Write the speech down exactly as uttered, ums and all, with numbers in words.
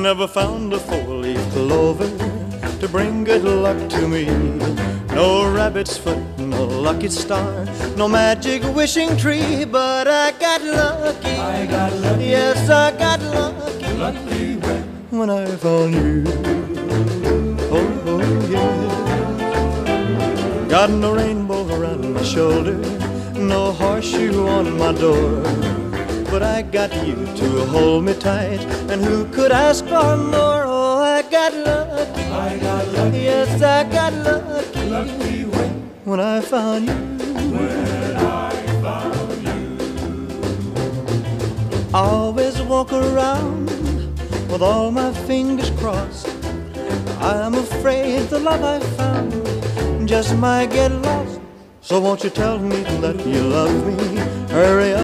never found a four-leaf clover to bring good luck to me. No rabbit's foot, no lucky star, no magic wishing tree, but I got lucky. I got lucky. Yes, I got lucky. Lucky when when I found you. Oh, oh yeah. Got no rainbow around my shoulder, no horseshoe on my door, but I got you to hold me tight, and who could ask for more? Oh, I got lucky. I got lucky. Yes, I got lucky. Lucky when When I found you. when I found you. I always walk around with all my fingers crossed. I'm afraid the love I found just might get lost. So won't you tell me that you love me? Hurry up.